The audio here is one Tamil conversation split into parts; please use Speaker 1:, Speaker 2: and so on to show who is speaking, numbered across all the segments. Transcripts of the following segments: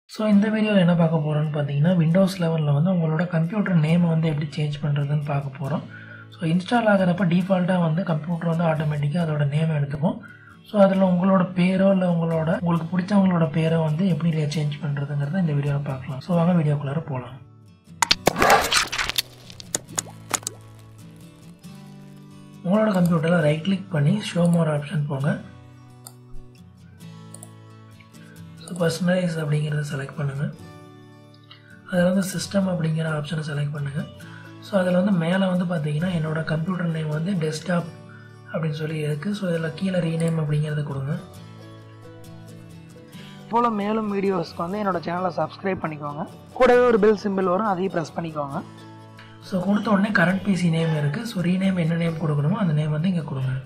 Speaker 1: ஸோ இந்த வீடியோவில் என்ன பார்க்க போகிறோன்னு பார்த்தீங்கன்னா விண்டோஸ் 11 வந்து உங்களோட கம்ப்யூட்டர் நேமை வந்து எப்படி சேஞ்ச் பண்ணுறதுன்னு பார்க்க போகிறோம். ஸோ இன்ஸ்டால் ஆகிறப்ப டிஃபால்ட்டாக வந்து கம்ப்யூட்டர் வந்து ஆட்டோமேட்டிக்காக அதோட நேமை எடுத்துக்கும். ஸோ அதில் உங்களோட பேரோ இல்லை உங்களுக்கு பிடிச்சவங்களோட பேரோ வந்து எப்படி சேஞ்ச் பண்ணுறதுங்கிறத இந்த வீடியோவில் பார்க்கலாம். ஸோ வாங்க வீடியோக்குள்ளார போகலாம். உங்களோட கம்ப்யூட்டரில் ரைட் கிளிக் பண்ணி ஷோ மோர் ஆப்ஷன் போங்க. ஸோ பர்சனலைஸ் அப்படிங்கிறத செலக்ட் பண்ணுங்கள். அதில் வந்து சிஸ்டம் அப்படிங்கிற ஆப்ஷனை செலக்ட் பண்ணுங்கள். ஸோ அதில் வந்து மேலே வந்து பார்த்தீங்கன்னா என்னோடய கம்ப்யூட்டர் நேம் வந்து டெஸ்க்டாப் அப்படின்னு சொல்லி இருக்குது. ஸோ இதில் கீழே ரீநேம் அப்படிங்கிறத கொடுங்க. போல் மேலும் வீடியோஸ்க்கு வந்து என்னோடய சேனலை சப்ஸ்கிரைப் பண்ணிக்கோங்க. கூடவே ஒரு பெல் சிம்பிள் வரும், அதையும் ப்ரெஸ் பண்ணிக்கோங்க. ஸோ கொடுத்த உடனே கரண்ட் பிசி நேம் இருக்குது. ஸோ ரீநேம் என்ன நேம் கொடுக்கணுமோ அந்த நேம் வந்து இங்கே கொடுங்க.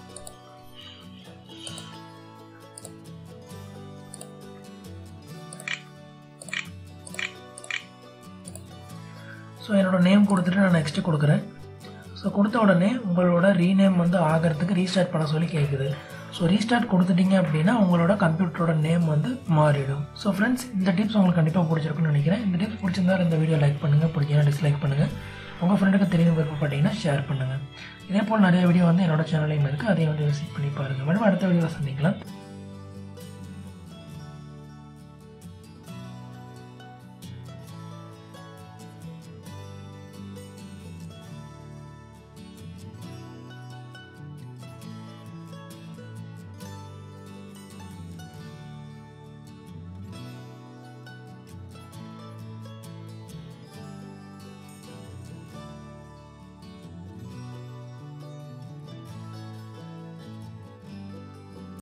Speaker 1: ஸோ என்னோடய நேம் கொடுத்துட்டு நான் நெக்ஸ்ட்டு கொடுக்குறேன். ஸோ கொடுத்த உடனே உங்களோட ரீநேம் வந்து ஆகிறதுக்கு ரீஸ்டார்ட் பண்ண சொல்லி கேட்குது. ஸோ ரீஸ்டார்ட் கொடுத்துட்டிங்க அப்படின்னா உங்களோட கம்ப்யூட்டரோட நேம் வந்து மாறிடும். ஸோ ஃப்ரெண்ட்ஸ், இந்த டிப்ஸ் உங்களுக்கு கண்டிப்பாக பிடிச்சிருக்குன்னு நினைக்கிறேன். இந்த டிப்ஸ் பிடிச்சிருந்தால் இந்த வீடியோ லைக் பண்ணுங்கள், பிடிக்கலாம் டிஸ்லைக் பண்ணுங்கள். உங்கள் ஃப்ரெண்டுக்கு தெரியும் விருப்பப்பட்டீங்கன்னா ஷேர் பண்ணுங்கள். இதே போல் நிறைய வீடியோ வந்து என்னோட சேனலையும் இருக்குது, அதையும் வந்து விசிட் பண்ணி பாருங்கள். மேடம் அடுத்த வீடியோவில் சந்திக்கலாம்.